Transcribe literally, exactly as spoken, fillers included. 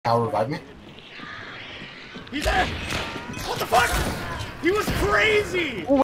Cal, revive me. He's there! What the fuck? He was crazy!